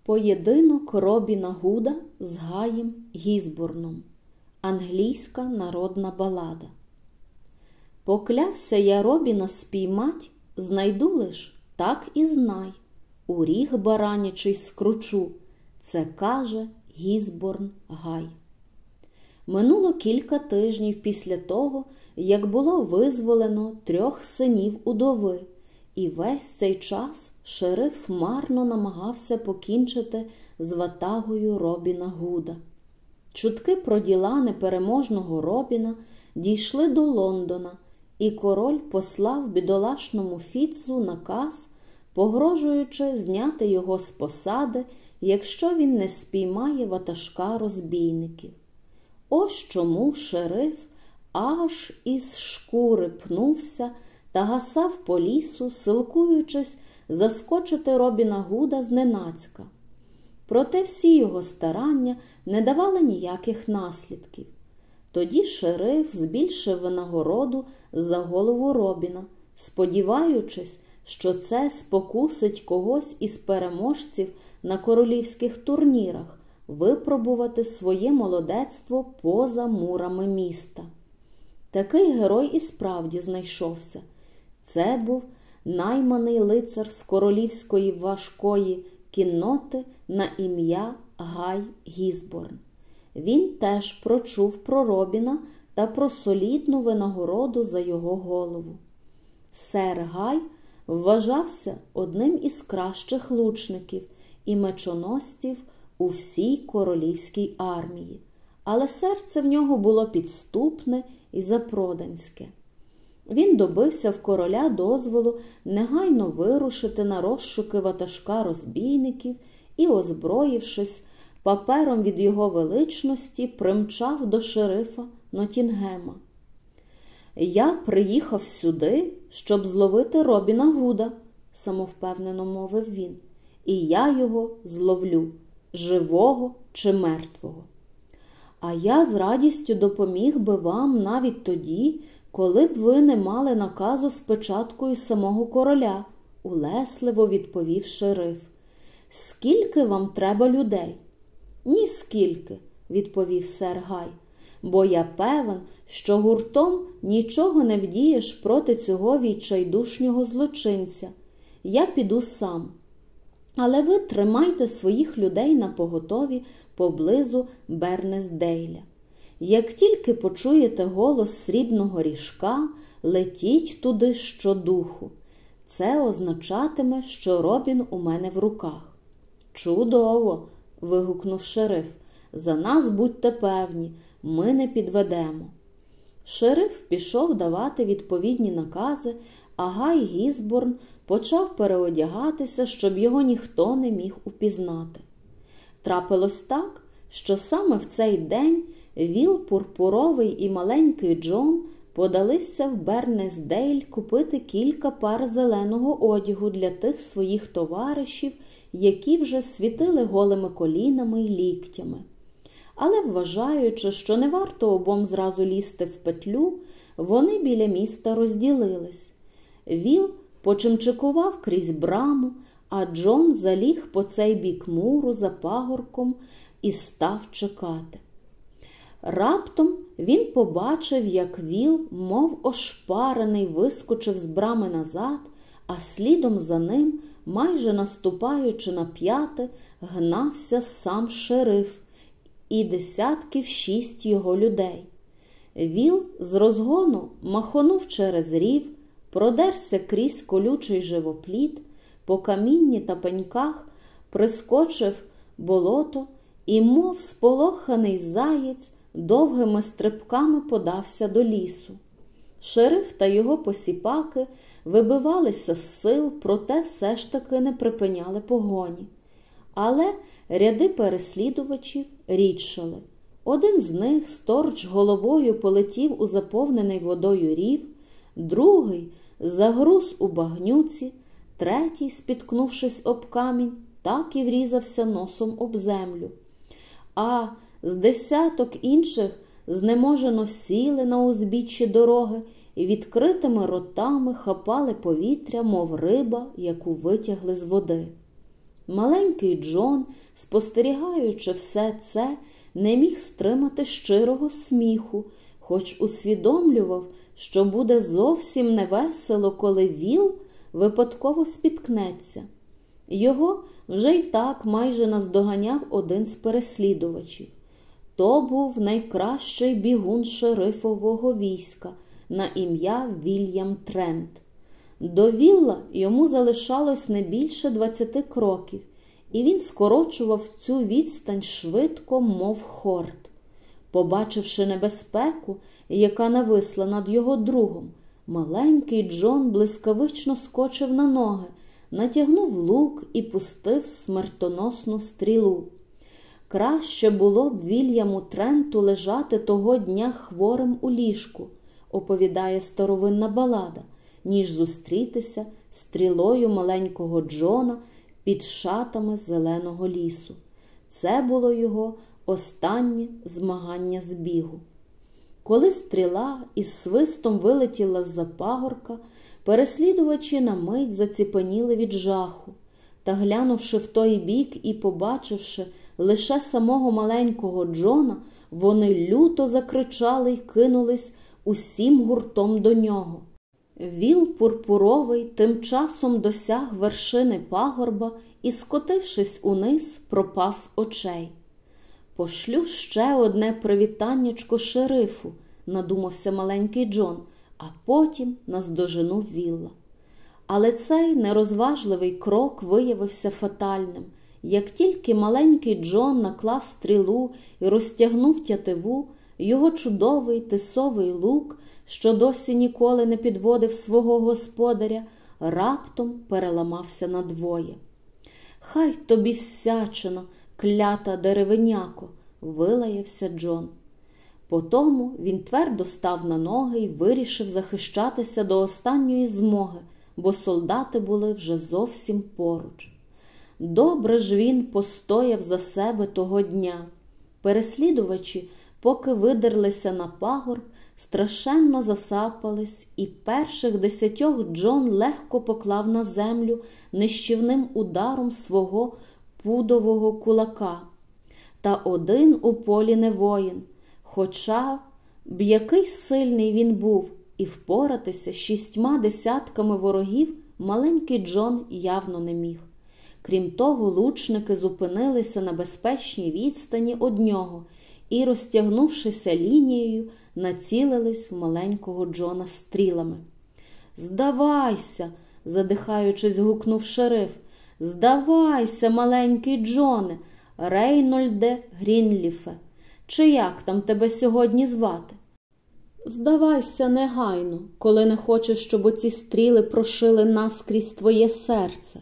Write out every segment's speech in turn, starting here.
Поєдинок Робіна Гуда з Гаєм Гізборном. Англійська народна балада. Поклявся я Робіна спіймать, знайду лиш, так і знай. У ріг баранячий скручу, це каже Гізборн Гай. Минуло кілька тижнів після того, як було визволено 3 синів удови, і весь цей час шериф марно намагався покінчити з ватагою Робіна Гуда. Чутки про діла непереможного Робіна дійшли до Лондона, і король послав бідолашному Фіцу наказ, погрожуючи зняти його з посади, якщо він не спіймає ватажка розбійників. Ось чому шериф аж із шкури пнувся та гасав по лісу, силкуючись заскочити Робіна Гуда зненацька. Проте всі його старання не давали ніяких наслідків. Тоді шериф збільшив винагороду за голову Робіна, сподіваючись, що це спокусить когось із переможців на королівських турнірах випробувати своє молодецтво поза мурами міста. Такий герой і справді знайшовся. Це був найманий лицар з королівської важкої кінноти на ім'я Гай Гізборн. Він теж прочув про Робіна та про солідну винагороду за його голову. Сер Гай вважався одним із кращих лучників і мечоносців у всій королівській армії, але серце в нього було підступне і запроданське. Він добився в короля дозволу негайно вирушити на розшуки ватажка розбійників і, озброївшись папером від його величності, примчав до шерифа Ноттінгема. «Я приїхав сюди, щоб зловити Робіна Гуда», – самовпевнено мовив він, – «і я його зловлю, живого чи мертвого. А я з радістю допоміг би вам навіть тоді, коли б ви не мали наказу з печаткою самого короля», – улесливо відповів шериф. «Скільки вам треба людей?» «Ніскільки», – відповів сер Гай, «бо я певен, що гуртом нічого не вдієш проти цього відчайдушнього злочинця. Я піду сам. Але ви тримайте своїх людей напоготові поблизу Бернесдейля. Як тільки почуєте голос срібного ріжка, летіть туди щодуху. Це означатиме, що Робін у мене в руках». «Чудово!» – вигукнув шериф. «За нас будьте певні, ми не підведемо». Шериф пішов давати відповідні накази, а Гай Гізборн почав переодягатися, щоб його ніхто не міг упізнати. Трапилось так, що саме в цей день Віл Пурпуровий і маленький Джон подалися в Бернесдейль купити кілька пар зеленого одягу для тих своїх товаришів, які вже світили голими колінами й ліктями. Але, вважаючи, що не варто обом зразу лізти в петлю, вони біля міста розділились. Віл почимчикував крізь браму, а Джон заліг по цей бік муру за пагорком і став чекати. Раптом він побачив, як Віл, мов ошпарений, вискочив з брами назад, а слідом за ним, майже наступаючи на п'яти, гнався сам шериф і 6 його людей. Віл з розгону махонув через рів, продерся крізь колючий живопліт, по камінні та пеньках прискочив болото і, мов сполоханий заєць, довгими стрибками подався до лісу. Шериф та його посіпаки вибивалися з сил, проте все ж таки не припиняли погоні. Але ряди переслідувачів рідшали. Один з них сторч головою полетів у заповнений водою рів, другий загруз у багнюці, третій, спіткнувшись об камінь, так і врізався носом об землю. А з 10 інших знеможено сіли на узбіччі дороги і відкритими ротами хапали повітря, мов риба, яку витягли з води. Маленький Джон, спостерігаючи все це, не міг стримати щирого сміху, хоч усвідомлював, що буде зовсім невесело, коли віл випадково спіткнеться. Його вже й так майже наздоганяв один з переслідувачів. То був найкращий бігун шерифового війська на ім'я Вільям Трент. До вілла йому залишалось не більше 20 кроків, і він скорочував цю відстань швидко, мов хорт. Побачивши небезпеку, яка нависла над його другом, маленький Джон блискавично скочив на ноги, натягнув лук і пустив смертоносну стрілу. Краще було б Вільяму Тренту лежати того дня хворим у ліжку, оповідає старовинна балада, ніж зустрітися стрілою маленького Джона під шатами зеленого лісу. Це було його останнє змагання з бігу. Коли стріла із свистом вилетіла з-за пагорка, переслідувачі на мить заціпеніли від жаху, та, глянувши в той бік і побачивши лише самого маленького Джона, вони люто закричали й кинулись усім гуртом до нього. Віл пурпуровий тим часом досяг вершини пагорба і, скотившись униз, пропав з очей. «Пошлю ще одне привітаннячко шерифу», – надумався маленький Джон, а потім наздожену Вілла. Але цей нерозважливий крок виявився фатальним. Як тільки маленький Джон наклав стрілу і розтягнув тятиву, його чудовий тисовий лук, що досі ніколи не підводив свого господаря, раптом переламався надвоє. «Хай тобі всячино, клята деревиняко!» – вилаявся Джон. Потому він твердо став на ноги і вирішив захищатися до останньої змоги, бо солдати були вже зовсім поруч. Добре ж він постояв за себе того дня. Переслідувачі, поки видерлися на пагорб, страшенно засапались, і перших 10 Джон легко поклав на землю нищівним ударом свого пудового кулака. Та один у полі не воїн, хоча б який сильний він був, і впоратися з 6 десятками ворогів маленький Джон явно не міг. Крім того, лучники зупинилися на безпечній відстані од нього і, розтягнувшися лінією, націлились в маленького Джона стрілами. «Здавайся!» – задихаючись, гукнув шериф. «Здавайся, маленький Джоне, Рейнольде Грінліфе! Чи як там тебе сьогодні звати? Здавайся негайно, коли не хочеш, щоб оці стріли прошили наскрізь твоє серце».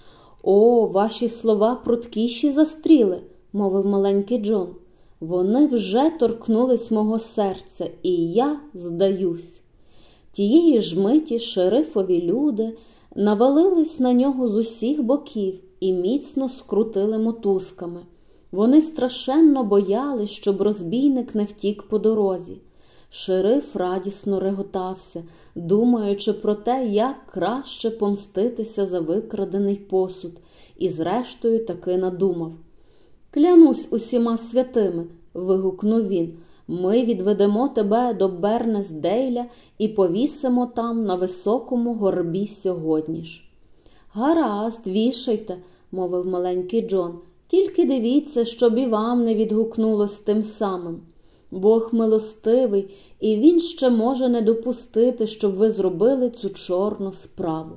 «О, ваші слова пруткіші за стріли», – мовив маленький Джон. «Вони вже торкнулись мого серця, і я здаюсь». Тієї ж миті шерифові люди навалились на нього з усіх боків і міцно скрутили мотузками. Вони страшенно боялись, щоб розбійник не втік по дорозі. Шериф радісно реготався, думаючи про те, як краще помститися за викрадений посуд, і зрештою таки надумав. «Клянусь усіма святими», – вигукнув він, – «ми відведемо тебе до Бернесдейля і повісимо там на високому горбі сьогодні ж». «Гаразд, вішайте», – мовив маленький Джон, – «тільки дивіться, щоб і вам не відгукнулось тим самим. Бог милостивий, і він ще може не допустити, щоб ви зробили цю чорну справу».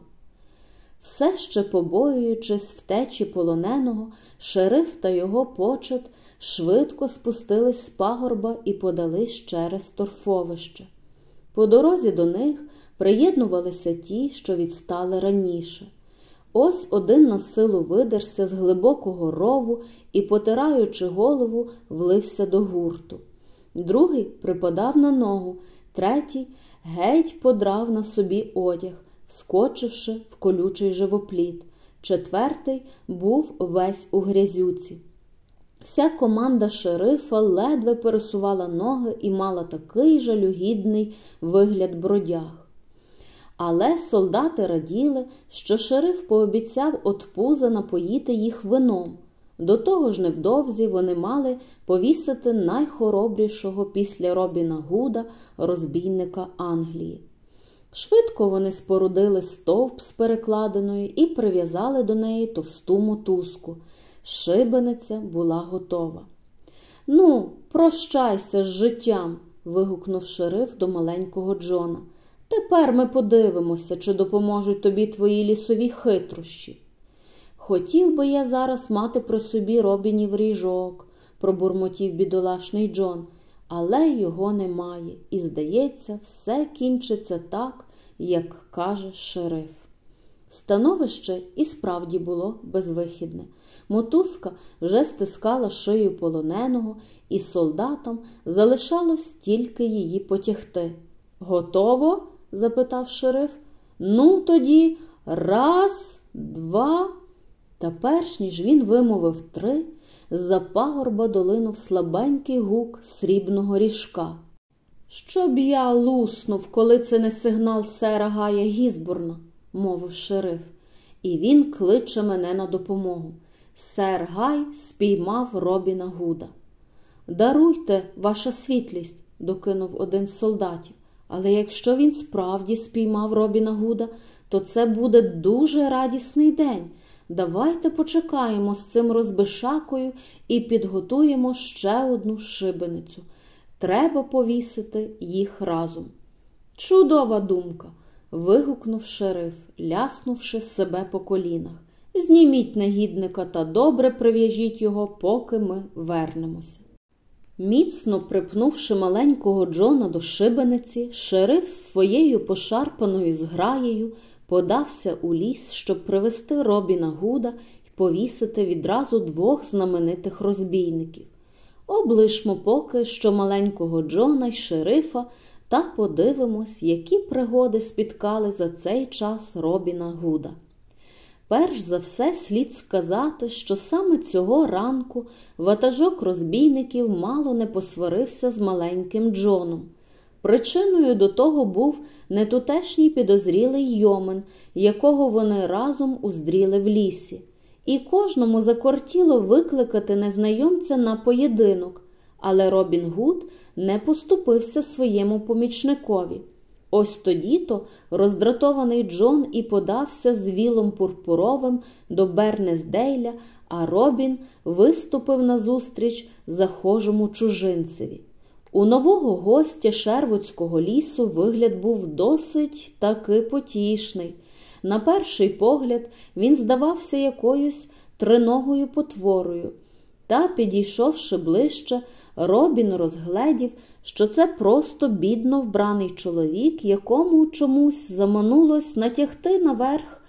Все ще побоюючись втечі полоненого, шериф та його почет швидко спустились з пагорба і подались через торфовище. По дорозі до них приєднувалися ті, що відстали раніше. Ось один на силу видерся з глибокого рову і, потираючи голову, влився до гурту. Другий припадав на ногу, третій геть подрав на собі одяг, скочивши в колючий живопліт. Четвертий був весь у грязюці. Вся команда шерифа ледве пересувала ноги і мала такий жалюгідний вигляд бродяг. Але солдати раділи, що шериф пообіцяв от пуза напоїти їх вином. До того ж невдовзі вони мали повісити найхоробрішого після Робіна Гуда розбійника Англії. Швидко вони спорудили стовп з перекладиною і прив'язали до неї товсту мотузку. Шибениця була готова. «Ну, прощайся з життям!» – вигукнув шериф до маленького Джона. «Тепер ми подивимося, чи допоможуть тобі твої лісові хитрощі». «Хотів би я зараз мати при собі Робінів ріжок», – пробурмотів бідолашний Джон, але його немає, і, здається, все кінчиться так, як каже шериф. Становище і справді було безвихідне. Мотузка вже стискала шию полоненого, і солдатам залишалось тільки її потягти. «Готово?» – запитав шериф. «Ну тоді, раз, два...» Та перш ніж він вимовив три, з-за пагорба долинув слабенький гук срібного ріжка. «Щоб я луснув, коли це не сигнал сера Гая Гізборна», – мовив шериф, – «і він кличе мене на допомогу. Сер Гай спіймав Робіна Гуда». «Даруйте, ваша світлість», – докинув один з солдатів, «але якщо він справді спіймав Робіна Гуда, то це буде дуже радісний день. Давайте почекаємо з цим розбишакою і підготуємо ще одну шибеницю. Треба повісити їх разом». «Чудова думка!» – вигукнув шериф, ляснувши себе по колінах. «Зніміть негідника та добре прив'яжіть його, поки ми вернемося». Міцно припнувши маленького Джона до шибениці, шериф з своєю пошарпаною зграєю подався у ліс, щоб привести Робіна Гуда і повісити відразу двох знаменитих розбійників. Облишмо поки що маленького Джона й шерифа та подивимось, які пригоди спіткали за цей час Робіна Гуда. Перш за все слід сказати, що саме цього ранку ватажок розбійників мало не посварився з маленьким Джоном. Причиною до того був нетутешній підозрілий йомен, якого вони разом уздріли в лісі. І кожному закортіло викликати незнайомця на поєдинок, але Робін Гуд не поступився своєму помічникові. Ось тоді-то роздратований Джон і подався з вілом пурпуровим до Бернесдейля, а Робін виступив назустріч захожому чужинцеві. У нового гостя Шервудського лісу вигляд був досить таки потішний. На перший погляд він здавався якоюсь триногою потворою. Та, підійшовши ближче, Робін розгледів, що це просто бідно вбраний чоловік, якому чомусь заманулось натягти наверх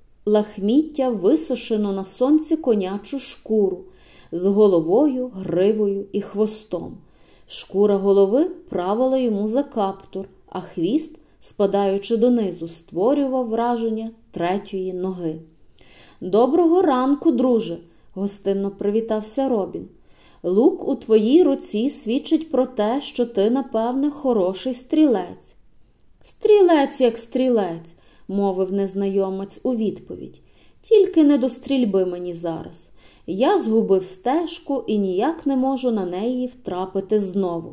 лахміття висушену на сонці конячу шкуру з головою, гривою і хвостом. Шкура голови правила йому за каптур, а хвіст, спадаючи донизу, створював враження третьої ноги. «Доброго ранку, друже!» – гостинно привітався Робін. «Лук у твоїй руці свідчить про те, що ти, напевне, хороший стрілець». «Стрілець як стрілець», – мовив незнайомець у відповідь. «Тільки не до стрільби мені зараз. Я згубив стежку і ніяк не можу на неї втрапити знову».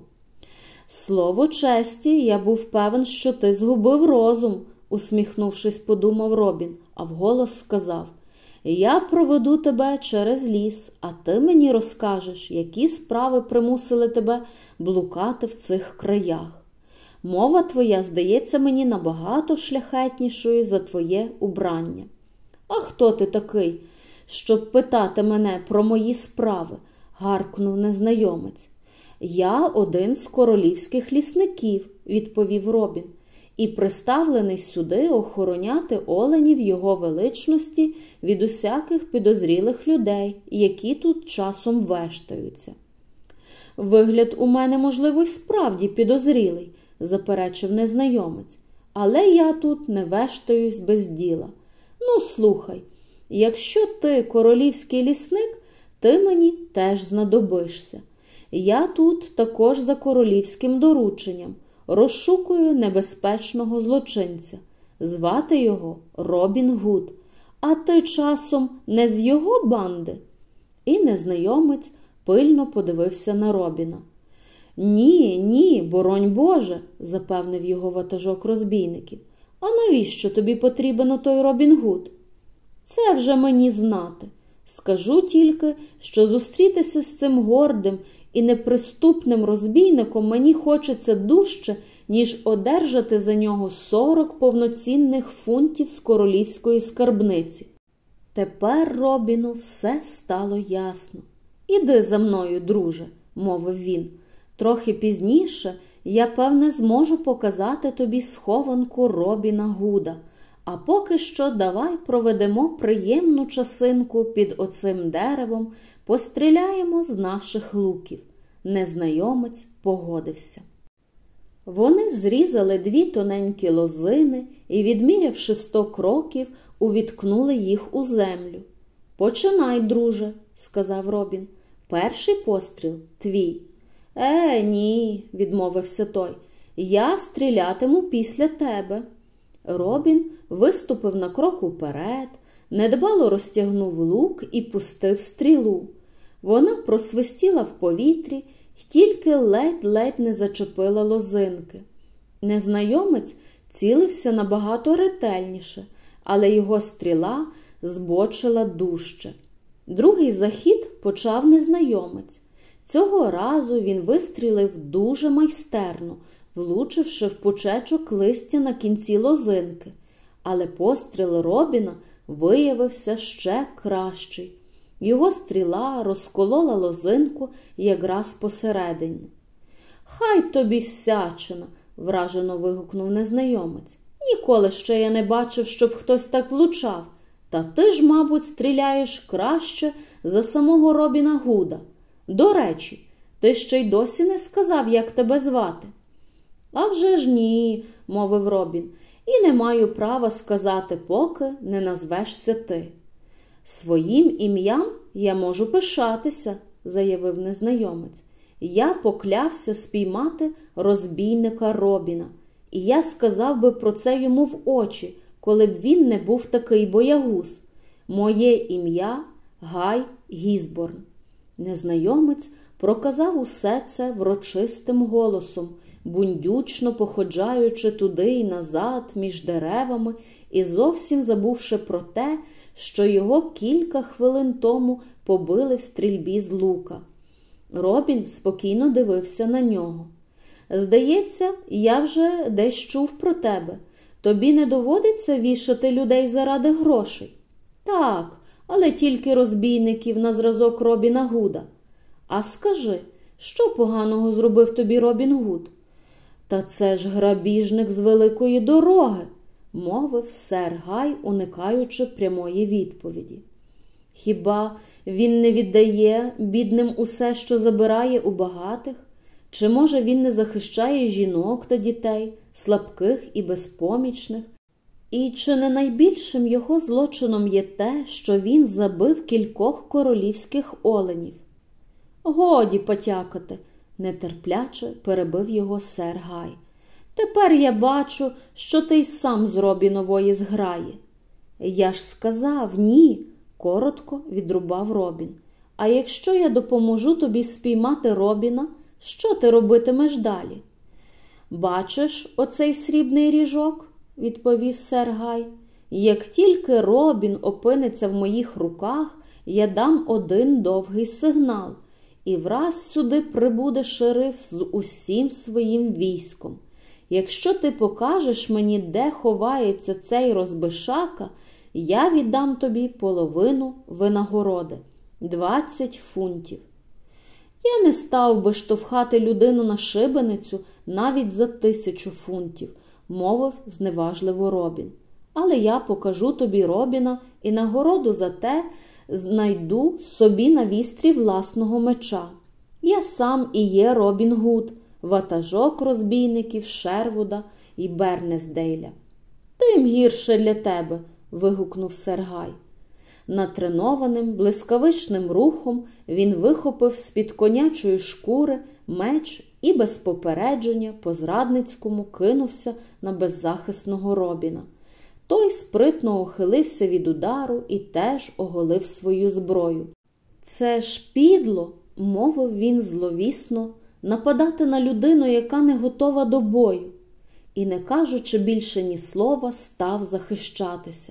«Слово честі, я був певен, що ти згубив розум», – усміхнувшись, подумав Робін, а вголос сказав: «Я проведу тебе через ліс, а ти мені розкажеш, які справи примусили тебе блукати в цих краях. Мова твоя здається мені набагато шляхетнішою за твоє убрання». «А хто ти такий, щоб питати мене про мої справи?» – гаркнув незнайомець. «Я один з королівських лісників», – відповів Робін, «і приставлений сюди охороняти оленів його величності від усяких підозрілих людей, які тут часом вештаються». «Вигляд у мене, можливо, й справді підозрілий», – заперечив незнайомець, «але я тут не вештаюсь без діла. Ну, слухай, якщо ти королівський лісник, ти мені теж знадобишся. Я тут також за королівським дорученням розшукую небезпечного злочинця. Звати його Робін Гуд. А ти часом не з його банди?» І незнайомець пильно подивився на Робіна. «Ні, ні, боронь Боже», – запевнив його ватажок розбійників. «А навіщо тобі потрібен отой Робін Гуд?» «Це вже мені знати. Скажу тільки, що зустрітися з цим гордим і неприступним розбійником мені хочеться дужче, ніж одержати за нього 40 повноцінних фунтів з королівської скарбниці». Тепер Робіну все стало ясно. «Іди за мною, друже», – мовив він. «Трохи пізніше я, певне, зможу показати тобі схованку Робіна Гуда. А поки що давай проведемо приємну часинку під оцим деревом, постріляємо з наших луків». Незнайомець погодився. Вони зрізали 2 тоненькі лозини і, відмірявши 100 кроків, увіткнули їх у землю. «Починай, друже», – сказав Робін. «Перший постріл твій». Ні», – відмовився той, – «я стрілятиму після тебе». Робін виступив на крок уперед, недбало розтягнув лук і пустив стрілу. Вона просвистіла в повітрі й тільки ледь-ледь не зачепила лозинки. Незнайомець цілився набагато ретельніше, але його стріла збочила дужче. Другий захід почав незнайомець. Цього разу він вистрілив дуже майстерно, влучивши в пучечок листя на кінці лозинки. Але постріл Робіна виявився ще кращий. Його стріла розколола лозинку якраз посередині. «Хай тобі всячина!» – вражено вигукнув незнайомець. «Ніколи ще я не бачив, щоб хтось так влучав. Та ти ж, мабуть, стріляєш краще за самого Робіна Гуда. До речі, ти ще й досі не сказав, як тебе звати». «А вже ж ні», – мовив Робін, – «і не маю права сказати, поки не назвешся ти». «Своїм ім'ям я можу пишатися», – заявив незнайомець. «Я поклявся спіймати розбійника Робіна, і я сказав би про це йому в очі, коли б він не був такий боягуз. Моє ім'я Гай Гізборн». Незнайомець проказав усе це врочистим голосом, бундючно походжаючи туди й назад між деревами і зовсім забувши про те, що його кілька хвилин тому побили в стрільбі з лука. Робін спокійно дивився на нього. «Здається, я вже десь чув про тебе. Тобі не доводиться вішати людей заради грошей?» «Так, але тільки розбійників на зразок Робіна Гуда». «А скажи, що поганого зробив тобі Робін Гуд?» «Та це ж грабіжник з великої дороги», – мовив сер Гай, уникаючи прямої відповіді. «Хіба він не віддає бідним усе, що забирає у багатих? Чи, може, він не захищає жінок та дітей, слабких і безпомічних? І чи не найбільшим його злочином є те, що він забив кількох королівських оленів?» «Годі потякати», – нетерпляче перебив його сер Гай. «Тепер я бачу, що ти й сам з Робінової зграї». «Я ж сказав ні», – коротко відрубав Робін. «А якщо я допоможу тобі спіймати Робіна, що ти робитимеш далі?» «Бачиш оцей срібний ріжок?» – відповів сер Гай. «Як тільки Робін опиниться в моїх руках, я дам один довгий сигнал, і враз сюди прибуде шериф з усім своїм військом. Якщо ти покажеш мені, де ховається цей розбишака, я віддам тобі половину винагороди – 20 фунтів». «Я не став би штовхати людину на шибеницю навіть за 1000 фунтів», – мовив зневажливо Робін. «Але я покажу тобі Робіна і нагороду за те знайду собі на вістрі власного меча. Я сам і є Робін Гуд, ватажок розбійників Шервуда і Бернесдейля». «Тим гірше для тебе», – вигукнув сер Гай. Натренованим, блискавичним рухом він вихопив з-під конячої шкури меч і без попередження по-зрадницькому кинувся на беззахисного Робіна. Той спритно ухилився від удару і теж оголив свою зброю. «Це ж підло», – мовив він зловісно, – «нападати на людину, яка не готова до бою». І, не кажучи більше ні слова, став захищатися.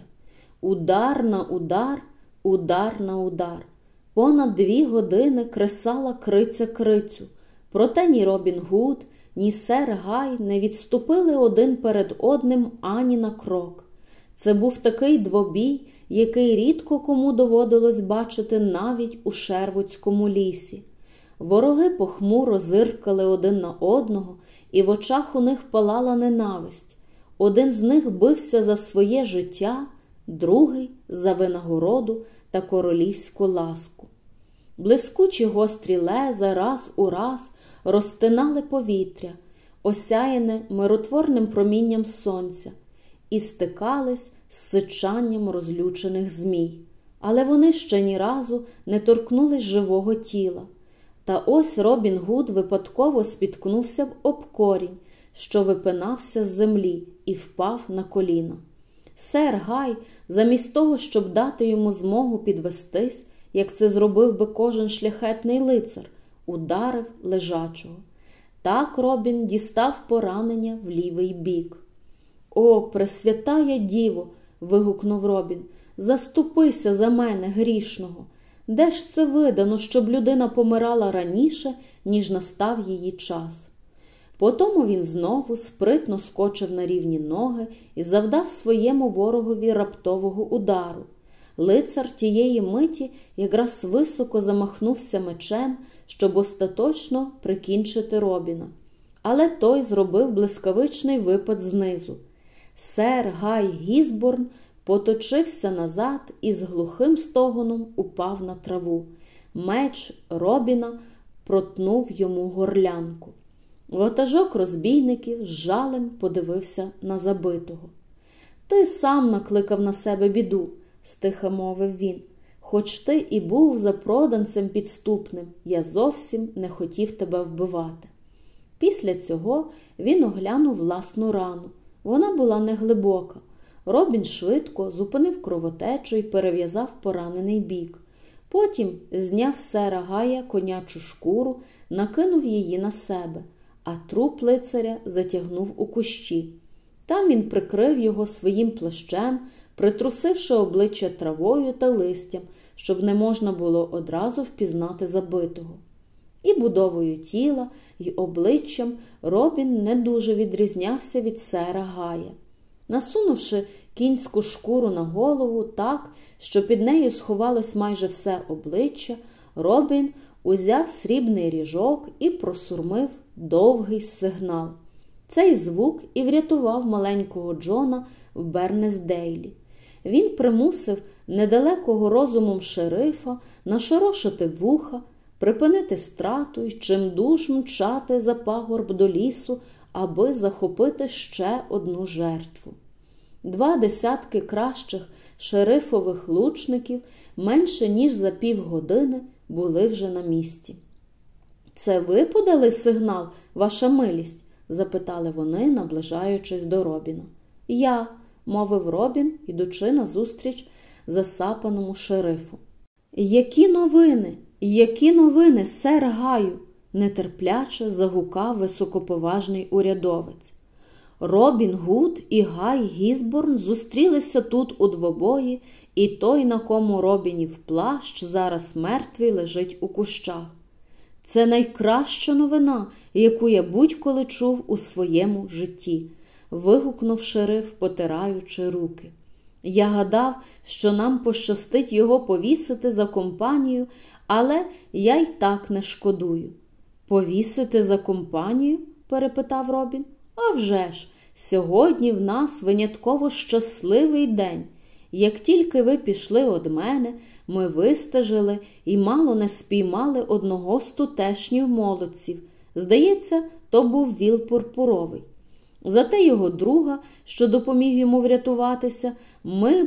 Удар на удар, удар на удар. Понад 2 години кресала криця крицю. Проте ні Робін Гуд, ні сер Гай не відступили один перед одним ані на крок. Це був такий двобій, який рідко кому доводилось бачити навіть у Шервудському лісі. Вороги похмуро зиркали один на одного, і в очах у них палала ненависть. Один з них бився за своє життя, другий – за винагороду та королівську ласку. Блискучі гострі леза раз у раз розтинали повітря, осяяне миротворним промінням сонця, і стикались з сичанням розлючених змій. Але вони ще ні разу не торкнулись живого тіла. Та ось Робін Гуд випадково спіткнувся об корінь, що випинався з землі, і впав на коліна. Сер Гай, замість того, щоб дати йому змогу підвестись, як це зробив би кожен шляхетний лицар, ударив лежачого. Так Робін дістав поранення в лівий бік. «О, Пресвятая Діво!» – вигукнув Робін. «Заступися за мене, грішного! Де ж це видано, щоб людина помирала раніше, ніж настав її час?» Потому він знову спритно скочив на рівні ноги і завдав своєму ворогові раптового удару. Лицар тієї миті якраз високо замахнувся мечем, щоб остаточно прикінчити Робіна. Але той зробив блискавичний випад знизу. Сер Гай Гізборн поточився назад і з глухим стогоном упав на траву. Меч Робіна протнув йому горлянку. Ватажок розбійників з жалем подивився на забитого. «Ти сам накликав на себе біду», – стиха мовив він. «Хоч ти і був запроданцем підступним, я зовсім не хотів тебе вбивати». Після цього він оглянув власну рану. Вона була неглибока. Робін швидко зупинив кровотечу і перев'язав поранений бік. Потім зняв з сера Гая конячу шкуру, накинув її на себе, а труп лицаря затягнув у кущі. Там він прикрив його своїм плащем, притрусивши обличчя травою та листям, щоб не можна було одразу впізнати забитого. І будовою тіла, і обличчям Робін не дуже відрізнявся від сера Гая. Насунувши кінську шкуру на голову так, що під нею сховалось майже все обличчя, Робін узяв срібний ріжок і просурмив довгий сигнал. Цей звук і врятував маленького Джона в Бернесдейлі. Він примусив недалекого розумом шерифа нашорошити вуха, припинити страту й чимдуж мчати за пагорб до лісу, аби захопити ще одну жертву. 2 десятки кращих шерифових лучників менше ніж за півгодини були вже на місці. «Це ви подали сигнал, ваша милість?» – запитали вони, наближаючись до Робіна. «Я», – мовив Робін, ідучи назустріч засапаному шерифу. «Які новини? Які новини, сер Гаю?» – нетерпляче загукав високоповажний урядовець. Робін Гуд і Гай Гізборн зустрілися тут у двобої, і той, на кому Робінів плащ, зараз мертвий лежить у кущах. «Це найкраща новина, яку я будь-коли чув у своєму житті», – вигукнув шериф, потираючи руки. «Я гадав, що нам пощастить його повісити за компанію, але я й так не шкодую». «Повісити за компанію?» – перепитав Робін. «А вже ж, сьогодні в нас винятково щасливий день. Як тільки ви пішли од мене, ми вистежили і мало не спіймали одного з тутешніх молодців. Здається, то був віл пурпуровий. Зате його друга, що допоміг йому врятуватися, ми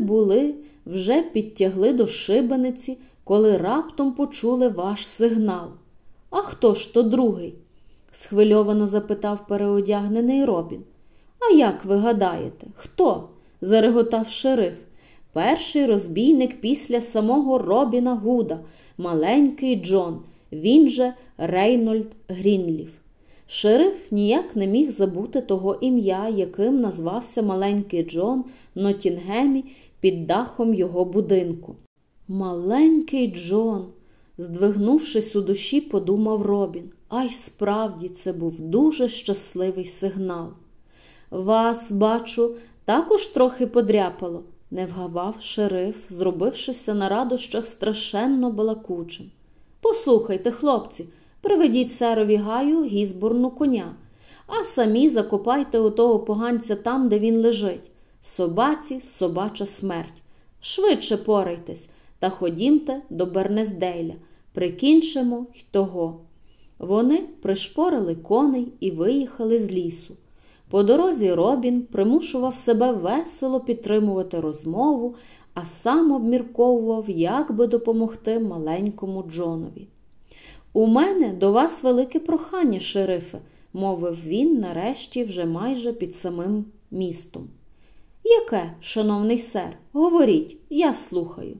вже підтягли до шибениці, коли раптом почули ваш сигнал». «А хто ж то другий?» – схвильовано запитав переодягнений Робін. «А як ви гадаєте, хто?» – зареготав шериф. «Перший розбійник після самого Робіна Гуда, маленький Джон, він же Рейнольд Грінліф». Шериф ніяк не міг забути того ім'я, яким назвався маленький Джон в Ноттінгемі під дахом його будинку. «Маленький Джон», – здвигнувшись у душі, подумав Робін. Ай, справді, це був дуже щасливий сигнал. «Вас, бачу, також трохи подряпало», – не вгавав шериф, зробившися на радощах страшенно балакучим. «Послухайте, хлопці, приведіть серові Гаю Гізборну коня, а самі закопайте отого поганця там, де він лежить. Собаці собача смерть. Швидше порайтесь та ходімте до Бернесдейля. Прикінчимо й того». Вони пришпорили коней і виїхали з лісу. По дорозі Робін примушував себе весело підтримувати розмову, а сам обмірковував, як би допомогти маленькому Джонові. «У мене до вас велике прохання, шерифе», – мовив він нарешті вже майже під самим містом. «Яке, шановний сер? Говоріть, я слухаю».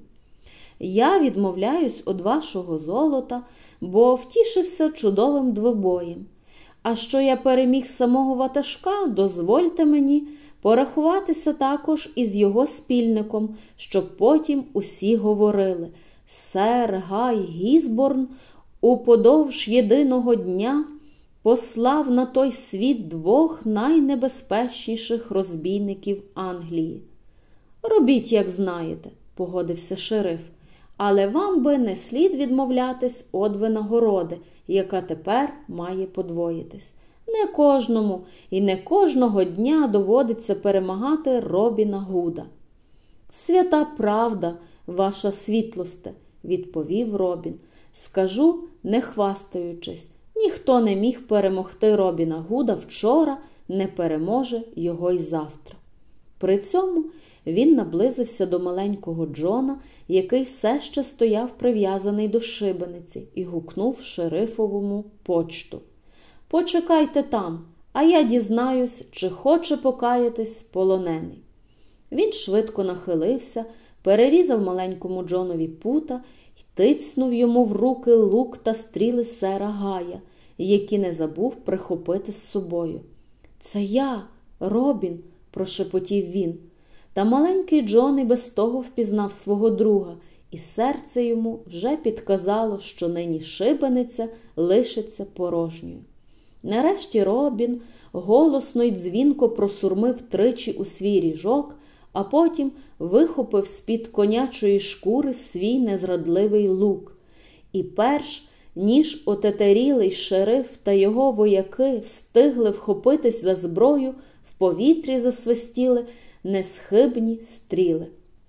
«Я відмовляюсь від вашого золота, бо втішився чудовим двобоєм. А що я переміг самого ватажка, дозвольте мені порахуватися також із його спільником, щоб потім усі говорили: сер Гай Гізборн уподовж єдиного дня послав на той світ двох найнебезпечніших розбійників Англії». «Робіть, як знаєте», – погодився шериф. «Але вам би не слід відмовлятись од винагороди, яка тепер має подвоїтись. Не кожному і не кожного дня доводиться перемагати Робіна Гуда». «Свята правда, ваша світлосте», – відповів Робін. «Скажу, не хвастаючись, ніхто не міг перемогти Робіна Гуда вчора, не переможе його й завтра». При цьому він наблизився до маленького Джона, який все ще стояв прив'язаний до шибениці, і гукнув шерифовому почту: «Почекайте там, а я дізнаюсь, чи хоче покаятись полонений». Він швидко нахилився, перерізав маленькому Джонові пута й тицнув йому в руки лук та стріли сера Гая, які не забув прихопити з собою. «Це я, Робін», – прошепотів він. Та маленький Джон і без того впізнав свого друга, і серце йому вже підказало, що нині шибениця лишиться порожньою. Нарешті Робін голосно й дзвінко просурмив тричі у свій ріжок, а потім вихопив з-під конячої шкури свій незрадливий лук. І перш ніж отетерілий шериф та його вояки встигли вхопитись за зброю, в повітрі засвистіли несхибні стріли.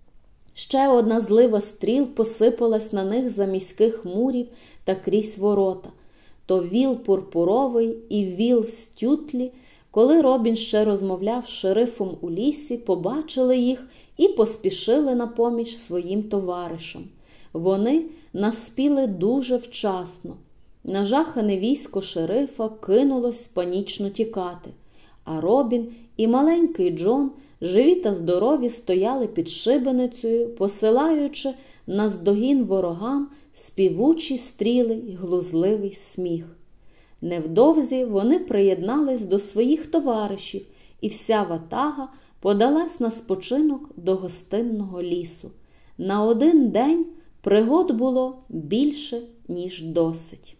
Ще одна злива стріл посипалась на них за міських мурів та крізь ворота. То віл пурпуровий і віл Стютлі, коли Робін ще розмовляв з шерифом у лісі, побачили їх і поспішили на поміч своїм товаришам. Вони наспіли дуже вчасно. Нажахане військо шерифа кинулось панічно тікати, а Робін і маленький Джон, живі та здорові, стояли під шибеницею, посилаючи наздогін ворогам співучі стріли й глузливий сміх. Невдовзі вони приєднались до своїх товаришів, і вся ватага подалась на спочинок до гостинного лісу. На один день пригод було більше, ніж досить.